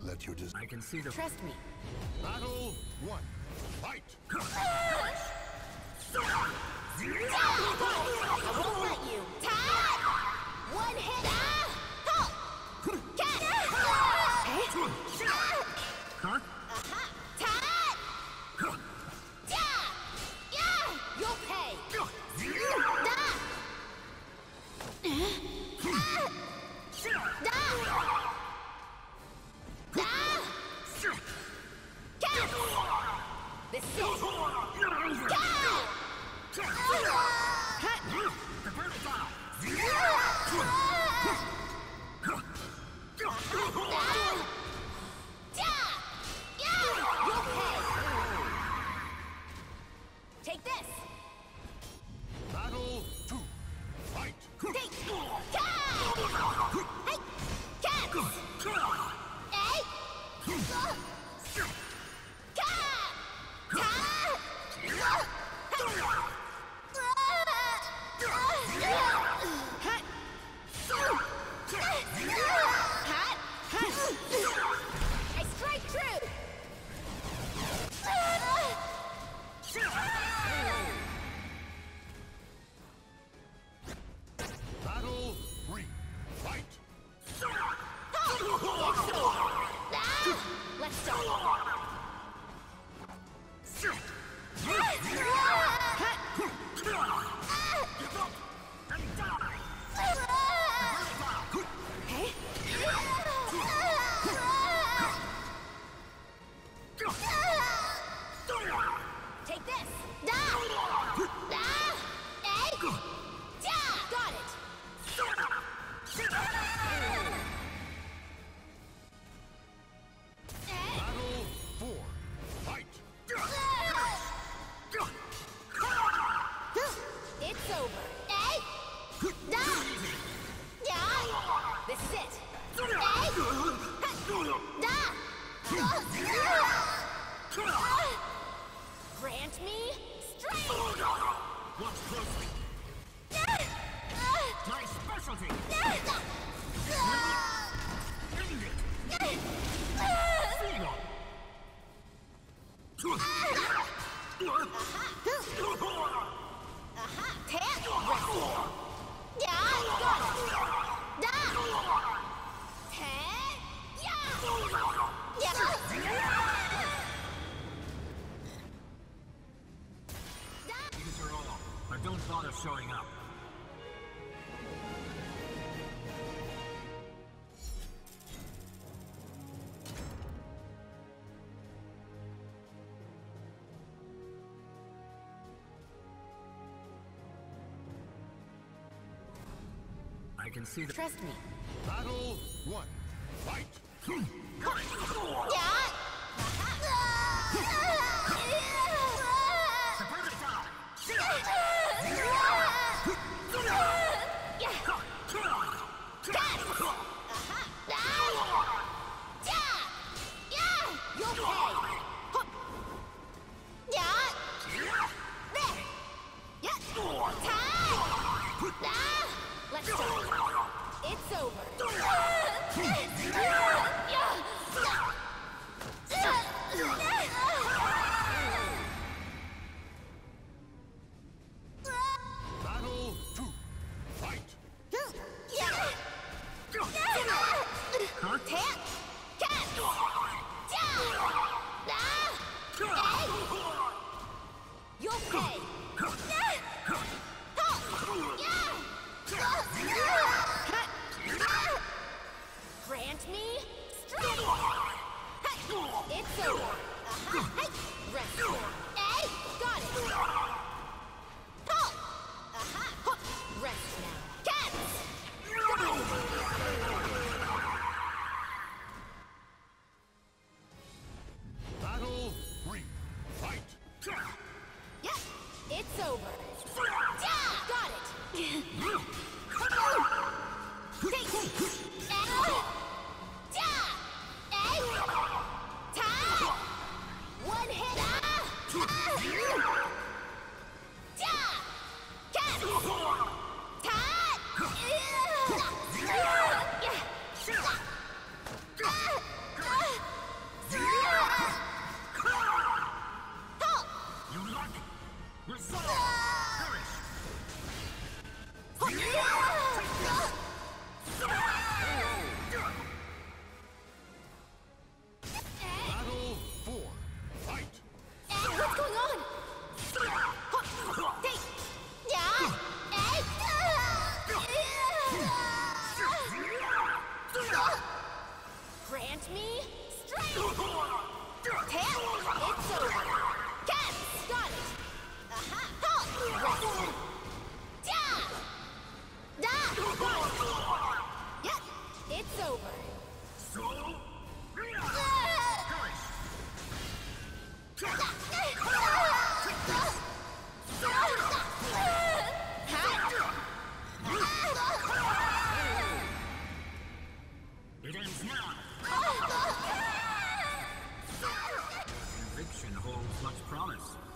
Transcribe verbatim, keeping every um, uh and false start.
Let your des- I can see the. Trust me. Battle one. Fight! I won't let you. Time! One hit. Ah! Halt! Catch! Huh? Aha! Time! Yeah! Yeah! You'll pay. Da! Da! Da! Catch! This is it. Take this. Battle two. Fight! Take. Hey, cats. Hey. I strike true. Battle three. Fight! Let's start. Take this. Da! Da! Eh? Da! Got it. Battle four. Fight! It's over. Eh? Da! Yeah! This is it. Eh? Da! Grant me strength! Watch closely. My specialty. End it. Feel. Aha! Take! Yeah! Got it! Da! Take! Yeah! Yeah! Use your all, but don't bother showing up. I can see the. Trust me. Battle one. Fight! Yeah! Let's go. It's over. Battle two. Fight! Huh? Tap! Cat! You'll pay! Grant me strength! It's over! Uh-huh. Rest here! Eh? Got it! Uh-huh. Rest now! Cats! Battle three. Fight! Yep, it's over. Got it. Take. One hit. Challenge me? Straight! Tail! It's over! Cat! Got it! Aha! Halt! Rest! Ja! Da! Got it! Yep! It's over! So? It ends now. Conviction holds much promise.